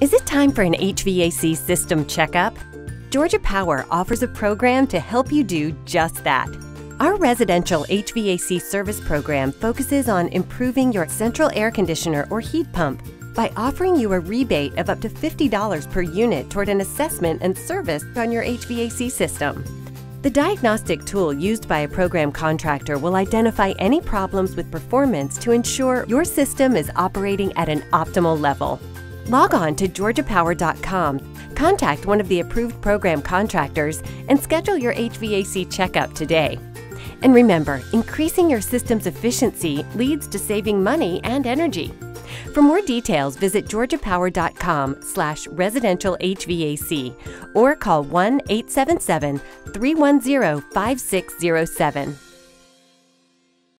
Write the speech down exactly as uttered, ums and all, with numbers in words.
Is it time for an H V A C system checkup? Georgia Power offers a program to help you do just that. Our residential H V A C service program focuses on improving your central air conditioner or heat pump by offering you a rebate of up to fifty dollars per unit toward an assessment and service on your H V A C system. The diagnostic tool used by a program contractor will identify any problems with performance to ensure your system is operating at an optimal level. Log on to georgia power dot com, contact one of the approved program contractors, and schedule your H V A C checkup today. And remember, increasing your system's efficiency leads to saving money and energy. For more details, visit georgia power dot com slash residential H V A C or call one eight seven seven, three one zero, five six zero seven.